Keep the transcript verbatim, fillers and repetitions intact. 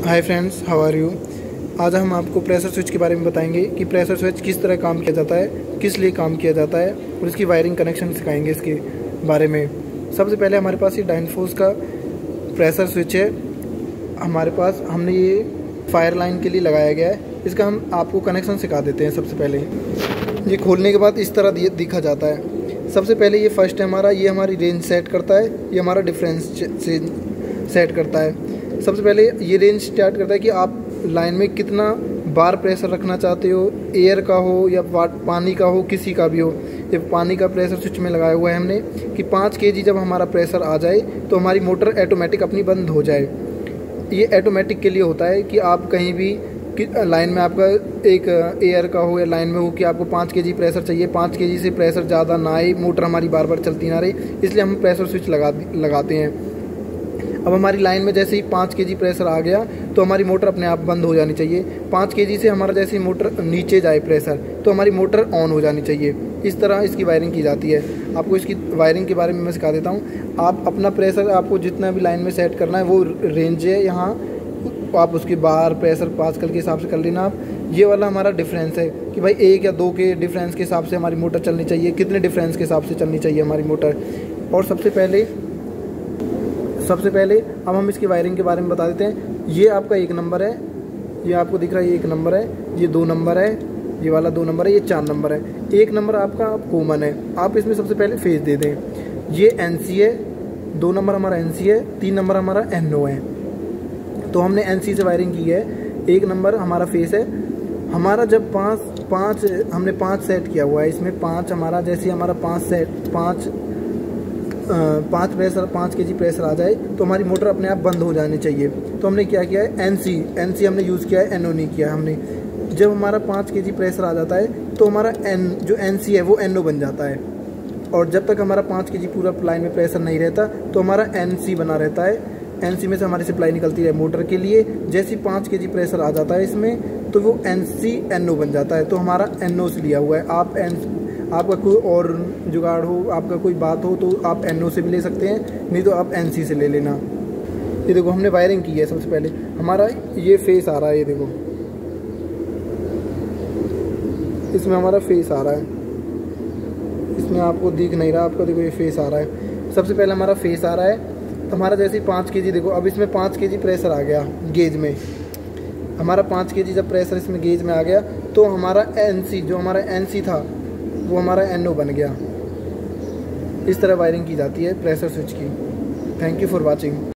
Hi friends, how are you. आज हम आपको प्रेशर स्विच के बारे में बताएंगे कि प्रेशर स्विच किस तरह काम किया जाता है, किस लिए काम किया जाता है और इसकी वायरिंग कनेक्शन सिखाएंगे इसके बारे में। सबसे पहले हमारे पास ये डायनफोर्स का प्रेशर स्विच है। हमारे पास हमने ये फायर लाइन के लिए लगाया गया है। इसका हम आपको कनेक्शन सिखा देते हैं। सबसे पहले ये खोलने के बाद इस तरह दिखा जाता है। सबसे पहले ये फर्स्ट है हमारा, ये हमारी रेंज सेट करता है, ये हमारा डिफरेंस सेट करता है। सबसे पहले ये रेंज स्टार्ट करता है कि आप लाइन में कितना बार प्रेशर रखना चाहते हो, एयर का हो या पानी का हो, किसी का भी हो। ये पानी का प्रेशर स्विच में लगाया हुआ है हमने कि पाँच केजी जब हमारा प्रेशर आ जाए तो हमारी मोटर ऑटोमेटिक अपनी बंद हो जाए। ये ऑटोमेटिक के लिए होता है कि आप कहीं भी कि लाइन में आपका एक एयर का हो या लाइन में हो कि आपको पाँच केजी प्रेशर चाहिए, पाँच केजी से प्रेशर ज़्यादा ना आए, मोटर हमारी बार बार चलती ना रहे, इसलिए हम प्रेशर स्विच लगा लगाते हैं। अब हमारी लाइन में जैसे ही पाँच केजी प्रेशर आ गया तो हमारी मोटर अपने आप बंद हो जानी चाहिए। पाँच केजी से हमारा जैसे ही मोटर नीचे जाए प्रेशर तो हमारी मोटर ऑन हो जानी चाहिए। इस तरह इसकी वायरिंग की जाती है। आपको इसकी वायरिंग के बारे में मैं सिखा देता हूँ। आप अपना प्रेशर आपको जितना भी लाइन में सेट करना है वो रेंज है, यहाँ आप उसके बाहर प्रेशर पास्कल के हिसाब से कर लेना। आप ये वाला हमारा डिफरेंस है कि भाई एक या दो के डिफरेंस के हिसाब से हमारी मोटर चलनी चाहिए, कितने डिफरेंस के हिसाब से चलनी चाहिए हमारी मोटर। और सबसे पहले सबसे पहले अब हम इसकी वायरिंग के बारे में बता देते हैं। ये आपका एक नंबर है, ये आपको दिख रहा है, ये एक नंबर है, ये दो नंबर है, ये वाला दो नंबर है, ये चार नंबर है। एक नंबर आपका कॉमन है। आप इसमें सबसे पहले फेज दे दें। ये एन सी है, दो नंबर हमारा एन सी है, तीन नंबर हमारा एन ओ है। तो हमने एन सी से वायरिंग की है। एक नंबर हमारा फेस है। हमारा जब पाँच पाँच हमने पाँच सेट किया हुआ है, इसमें पाँच हमारा जैसे हमारा पाँच सेट पाँच पाँच प्रेशर पाँच केजी प्रेशर आ जाए तो हमारी मोटर अपने आप बंद हो जानी चाहिए। तो हमने क्या किया है, एन सी एन सी हमने यूज़ किया है, एन ओ नहीं किया हमने। जब हमारा पाँच केजी प्रेशर आ जाता है तो हमारा एन जो एन सी है वो एन ओ बन जाता है। और जब तक हमारा पाँच केजी पूरा लाइन में प्रेशर नहीं रहता तो हमारा एन सी बना रहता है। एन सी में से हमारी सप्लाई निकलती है मोटर के लिए। जैसे ही पाँच केजी प्रेशर आ जाता है इसमें तो वो एन सी एन ओ बन जाता है। तो हमारा एन ओ से लिया हुआ है। आप एन आपका कोई और जुगाड़ हो, आपका कोई बात हो तो आप एन ओ से भी ले सकते हैं, नहीं तो आप एन सी से ले लेना। ये देखो हमने वायरिंग की है। सबसे पहले हमारा ये फेस आ रहा है, ये देखो इसमें हमारा फेस आ रहा है, इसमें आपको दिख नहीं रहा, आपको देखो ये फेस आ रहा है। सबसे पहले हमारा फेस आ रहा है। तो हमारा जैसे पाँच केजी देखो, अब इसमें पाँच केजी प्रेशर आ गया गेज में। हमारा पाँच केजी जब प्रेशर इसमें गेज में आ गया तो हमारा एन सी जो हमारा एन सी था वो हमारा एन ओ बन गया। इस तरह वायरिंग की जाती है प्रेशर स्विच की। Thank you for watching.